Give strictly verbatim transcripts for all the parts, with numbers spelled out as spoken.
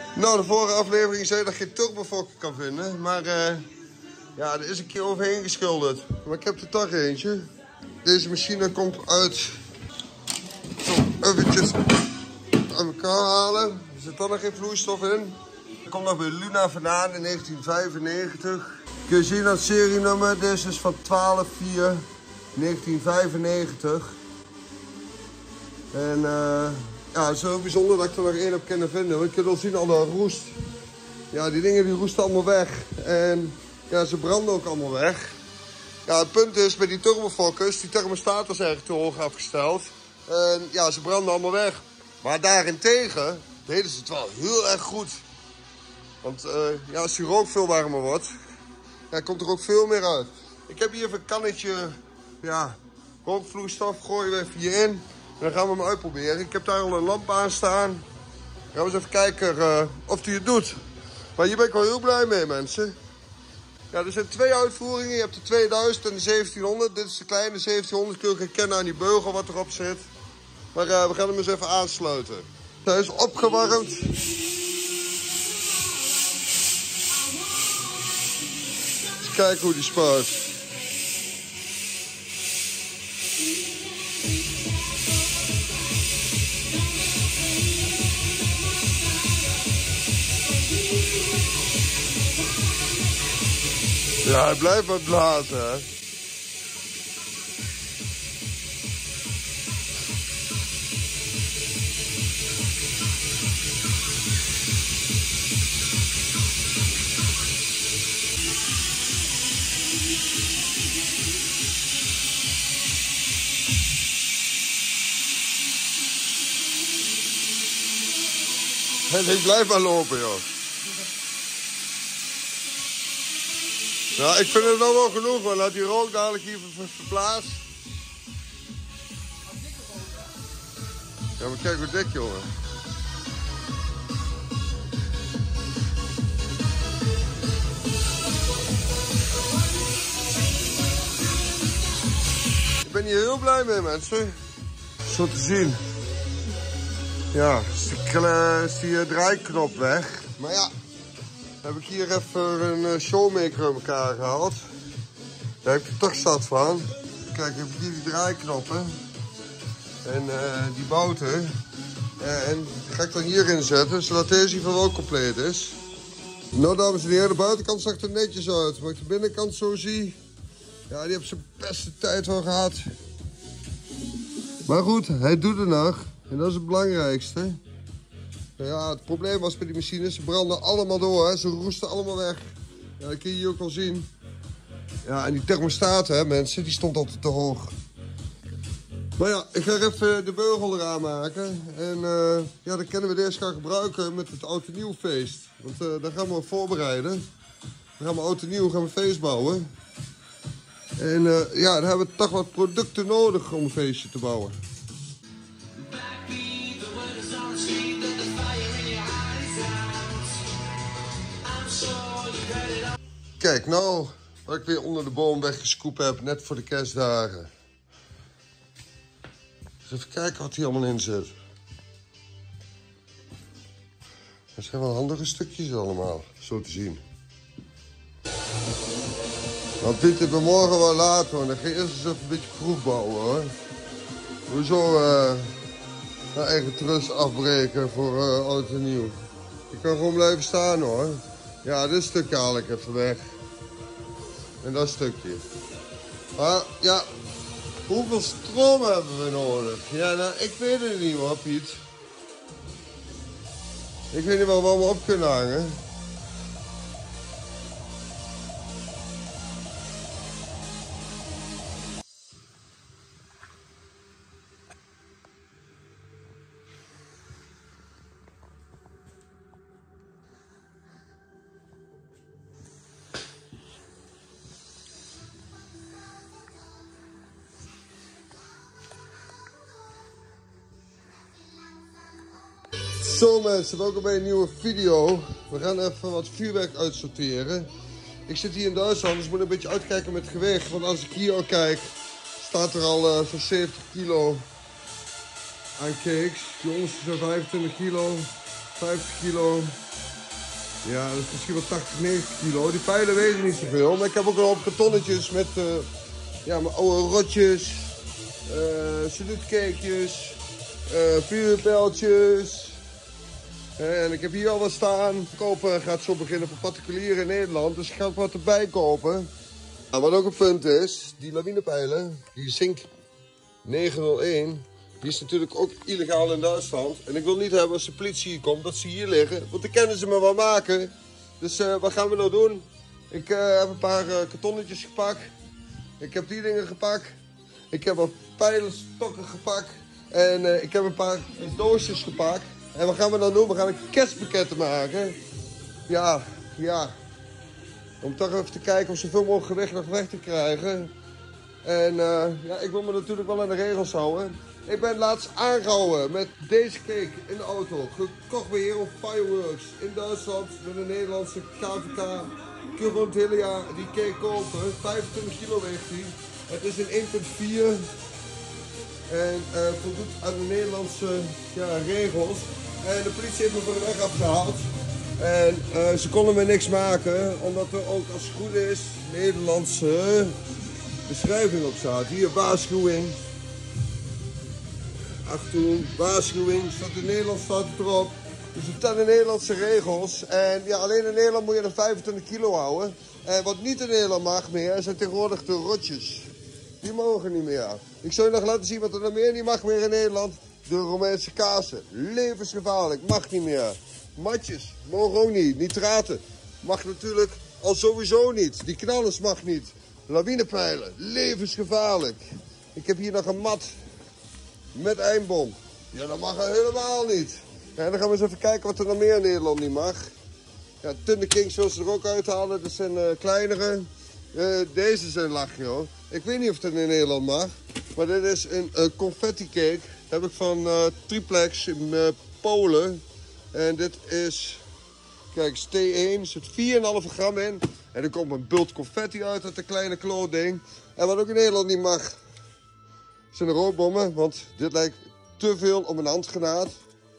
Nou, de vorige aflevering zei dat je geen turbofokker kan vinden. Maar uh, ja, er is een keer overheen geschilderd. Maar ik heb er toch eentje. Deze machine komt uit... Zo, eventjes aan elkaar halen. Er zit dan nog geen vloeistof in. Er komt nog bij Luna vandaan in negentien vijfennegentig. Kun je zien dat serienummer. Deze is van twaalf vier negentien vijfennegentig. En uh, ja, het is heel bijzonder dat ik er nog één heb kunnen vinden. Want je kunt wel zien al de roest. Ja, die dingen die roesten allemaal weg. En ja, ze branden ook allemaal weg. Ja, het punt is, bij die turbofokkers, die thermostaat is eigenlijk te hoog afgesteld. En ja, ze branden allemaal weg. Maar daarentegen deden ze het wel heel erg goed. Want uh, ja, als die rook veel warmer wordt, ja, komt er ook veel meer uit. Ik heb hier even een kannetje, ja, rookvloeistof, gooien we even hierin. En dan gaan we hem uitproberen. Ik heb daar al een lamp aan staan. Dan gaan we eens even kijken uh, of hij het doet. Maar hier ben ik wel heel blij mee, mensen. Ja, er zijn twee uitvoeringen. Je hebt de tweeduizend en de zeventienhonderd. Dit is de kleine zeventienhonderd. Kun je herkennen aan die beugel wat erop zit. Maar uh, we gaan hem eens even aansluiten. Hij is opgewarmd. Eens kijken hoe die spuit. Ja, hij blijft maar blazen, hè. En ik blijf maar lopen, joh. Nou, ik vind het nou wel genoeg, maar laat die rook dadelijk hier verplaatst. Ja, maar kijk hoe dik, jongen. Ik ben hier heel blij mee, mensen. Zo te zien. Ja, is die, is die draaiknop weg. Maar ja, heb ik hier even een showmaker in elkaar gehaald. Daar heb ik er toch zat van. Kijk, heb ik hier die draaiknoppen. En uh, die bouten. Uh, en die ga ik dan hierin zetten, zodat deze hier wel compleet is. Nou, dames en heren, de buitenkant zag er netjes uit. Maar ik de binnenkant zo zie, ja, die heeft zijn beste tijd wel gehad. Maar goed, hij doet het nog. En dat is het belangrijkste. Ja, het probleem was bij die machines, ze branden allemaal door, hè. Ze roesten allemaal weg. Ja, dat kun je hier ook al zien. Ja, en die thermostaat, hè, mensen, die stond altijd te hoog. Maar ja, ik ga even de beugel eraan maken. En uh, ja, dan kunnen we deze gaan gebruiken met het Oud en Nieuw feest. Want uh, daar gaan we voorbereiden. Dan gaan we Oud en Nieuw gaan we feest bouwen. En uh, ja, dan hebben we toch wat producten nodig om een feestje te bouwen. Kijk, nou, wat ik weer onder de boom weggescoept heb, net voor de kerstdagen. Dus even kijken wat hier allemaal in zit. Dat zijn wel handige stukjes allemaal, zo te zien. Nou, Piet, ik ben morgen wel laat, hoor. Dan ga je eerst eens even een beetje proef bouwen, hoor. Hoezo uh, mijn eigen trust afbreken voor uh, Oud en Nieuw? Je kan gewoon blijven staan, hoor. Ja, dit stukje haal ik even weg. En dat stukje. Maar ja, hoeveel stroom hebben we nodig? Ja, nou, ik weet het niet, hoor, Piet. Ik weet niet wel waar we op kunnen hangen. Zo mensen, welkom bij een nieuwe video. We gaan even wat vuurwerk uitsorteren. Ik zit hier in Duitsland, dus ik moet een beetje uitkijken met het gewicht. Want als ik hier al kijk, staat er al uh, zo'n zeventig kilo aan cakes. Die onderste zijn vijfentwintig kilo, vijftig kilo. Ja, dat is misschien wel tachtig, negentig kilo. Die pijlen wegen niet zoveel. Maar ik heb ook een hoop kartonnetjes met uh, ja, mijn oude rotjes, uh, saluutcakejes, uh, vuurpijltjes. Uh, en ik heb hier al wat staan. Kopen gaat zo beginnen voor particulieren in Nederland. Dus ik ga wat erbij kopen. Nou, wat ook een punt is, die lawinepijlen, die Zink negenhonderdéén, die is natuurlijk ook illegaal in Duitsland. En ik wil niet hebben als de politie hier komt dat ze hier liggen. Want dan kunnen ze me wel maken. Dus uh, wat gaan we nou doen? Ik uh, heb een paar uh, kartonnetjes gepakt. Ik heb die dingen gepakt. Ik heb wat pijlenstokken gepakt. En uh, ik heb een paar doosjes gepakt. En wat gaan we dan doen? We gaan een kerstpakketten maken. Ja, ja. Om toch even te kijken of zoveel mogelijk gewicht nog weg te krijgen. En uh, ja, ik wil me natuurlijk wel aan de regels houden. Ik ben laatst aangehouden met deze cake in de auto. Gekocht bij Hero Fireworks in Duitsland met een Nederlandse K V K. Ik kun gewoon het hele jaar die cake kopen. vijfentwintig kilo weegt die. Het is in één komma vier. En uh, voldoet aan de Nederlandse ja, regels. En de politie heeft me van de weg afgehaald. En uh, ze konden me niks maken, omdat er ook als het goed is Nederlandse beschrijving op staat. Hier, waarschuwing. Achtung, waarschuwing. Staat in Nederland staat het erop. Dus het zijn de Nederlandse regels. En ja, alleen in Nederland moet je er vijfentwintig kilo houden. En wat niet in Nederland mag meer, zijn tegenwoordig de rotjes. Die mogen niet meer. Ik zal je nog laten zien wat er nog meer niet mag meer in Nederland. De Romeinse kazen. Levensgevaarlijk, mag niet meer. Matjes, mogen ook niet. Nitraten, mag natuurlijk al sowieso niet. Die knallers mag niet. Lawinepijlen, levensgevaarlijk. Ik heb hier nog een mat met eindbom. Ja, dat mag er helemaal niet. Ja, dan gaan we eens even kijken wat er nog meer in Nederland niet mag. Ja, Thunder Kings zullen ze er ook uithalen. Dat zijn uh, kleinere. Uh, deze zijn lachje hoor. Ik weet niet of het in Nederland mag. Maar dit is een uh, confetti cake. Dat heb ik van uh, Triplex in uh, Polen. En dit is, kijk, T één, er zit vier komma vijf gram in. En er komt een bult confetti uit uit een kleine klootding. En wat ook in Nederland niet mag, zijn de rookbommen. Want dit lijkt te veel op een handgranaat.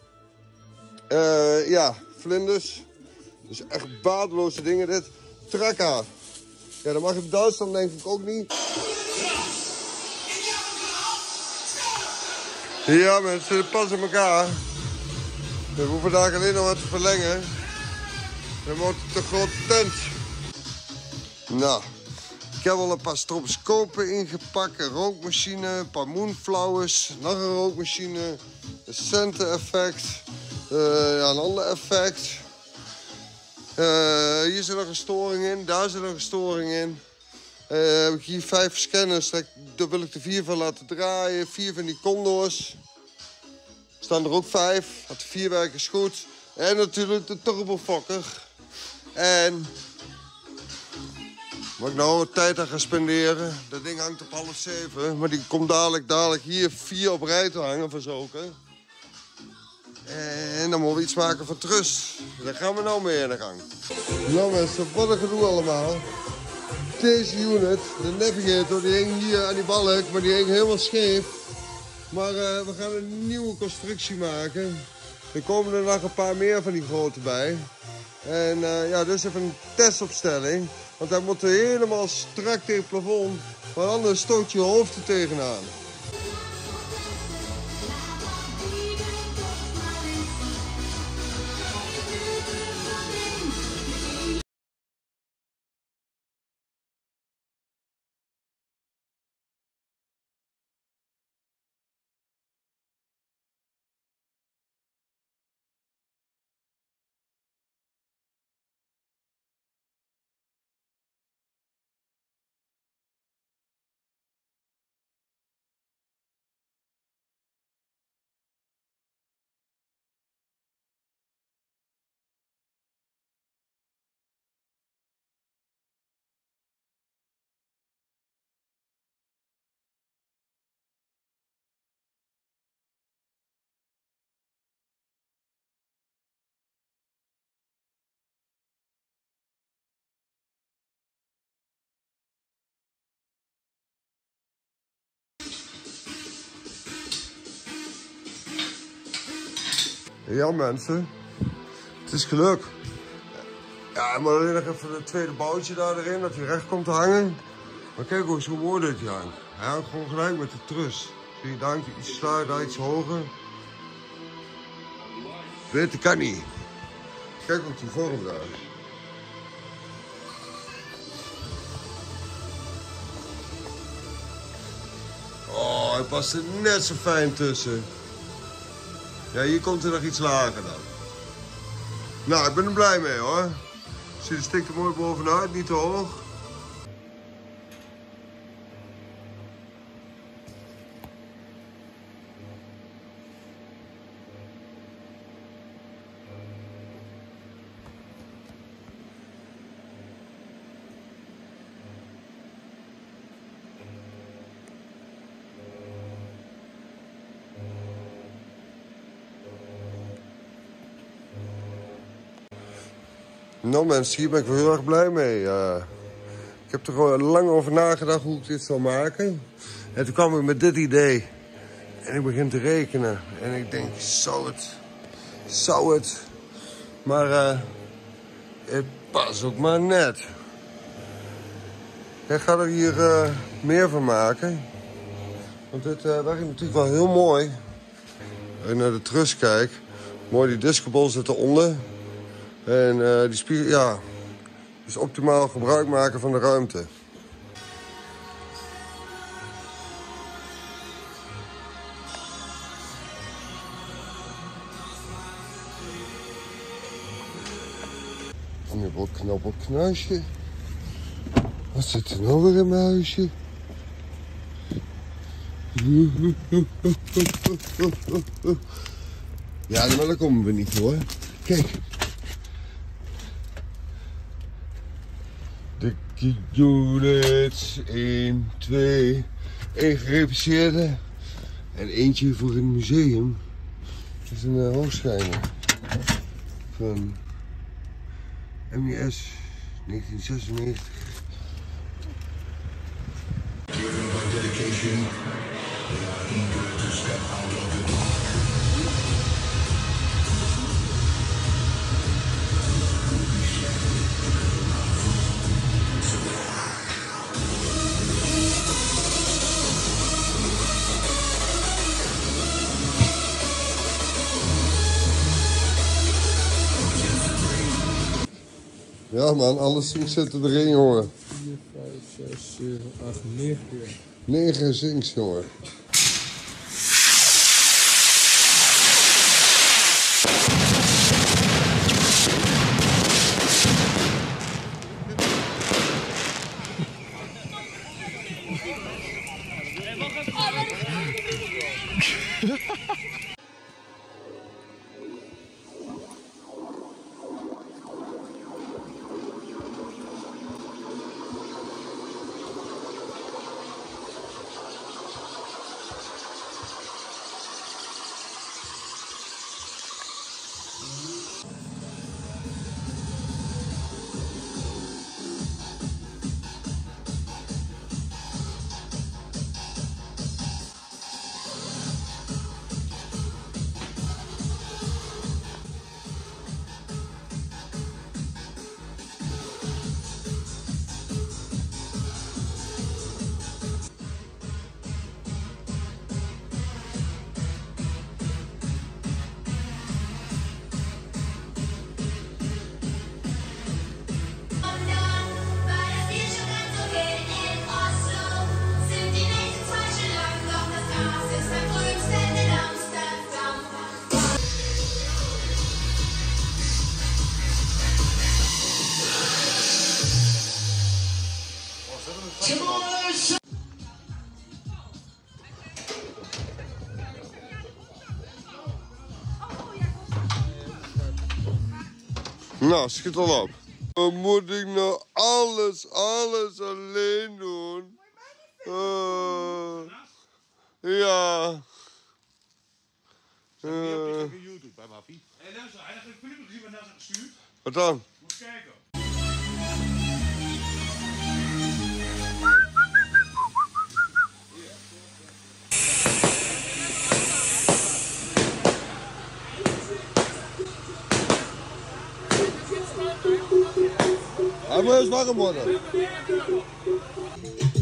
Uh, ja, vlinders. Dus echt badeloze dingen dit. Trakka. Ja, dat mag in Duitsland denk ik ook niet. Ja mensen, pas op elkaar. We hoeven vandaag alleen nog wat te verlengen. Dan wordt het een grote tent. Nou, ik heb al een paar stroboscopen ingepakt. Een rookmachine, een paar moonflowers. Nog een rookmachine. Een center effect. Uh, ja, een ander effect. Uh, hier zit nog een storing in. Daar zit nog een storing in. Uh, heb ik hier vijf scanners. Daar wil ik de vier van laten draaien. Vier van die condors. Staan er ook vijf. Het vierwerk is goed. En natuurlijk de turbofokker. En wat ik nou wat tijd aan ga spenderen. Dat ding hangt op half zeven. Maar die komt dadelijk, dadelijk hier vier op rij te hangen verzoken. En dan moeten we iets maken van trust. Daar gaan we nou mee aan de gang. Nou mensen, wat een gedoe allemaal. Deze unit, de Navigator, die hing hier aan die balk. Maar die hing helemaal scheef. Maar uh, we gaan een nieuwe constructie maken. Er komen er nog een paar meer van die grote bij. En uh, ja, dus even een testopstelling. Want hij moet helemaal strak tegen het plafond. Want anders stoot je hoofd er tegenaan. Ja mensen, het is gelukt. Ja, maar alleen nog even het tweede boutje daar erin, dat hij recht komt te hangen. Maar kijk hoe zo mooi dit hij hangt. Hij hangt gewoon gelijk met de trus. Zie je, daar hangt hij iets sluit, daar iets hoger. Beter kan niet. Kijk ook die vorm daar. Oh, hij past er net zo fijn tussen. Ja, hier komt er nog iets lager dan. Nou, ik ben er blij mee hoor. Ziet er stikt er mooi bovenuit, niet te hoog. Nou mensen, hier ben ik wel heel erg blij mee. Uh, ik heb er gewoon lang over nagedacht hoe ik dit zou maken. En toen kwam ik met dit idee. En ik begin te rekenen. En ik denk, zou het? Zou het? Maar uh, het past ook maar net. Ik ga er hier uh, meer van maken. Want dit uh, werkt natuurlijk wel heel mooi. Als je naar de trus kijkt. Mooi, die discobol zit eronder. En uh, die spiegel, ja, dus optimaal gebruik maken van de ruimte. Knippel, knappel, knuisje. Wat zit er nou weer in mijn huisje? Ja, maar daar komen we niet hoor. Kijk. De units, één, twee, één gerepareerde en eentje voor een museum. Dat is een uh, hoogschijner van M I S negentien zesennegentig. Driven by dedication, they are eager to step out of the dark. Ja man, alle zinks zitten erin, jongen. vier, vijf, zes, zeven, acht, negen. negen zinks, jongen. Nou, schiet al op. Wat moet ik nou alles, alles alleen doen? Uh, ja. Uh. YouTube bij Maffie. Hé, luister, eigenlijk heb ik filmpje gezien wat naar ze gestuurd. Wat dan? Moet kijken. Hij moet eens warm worden.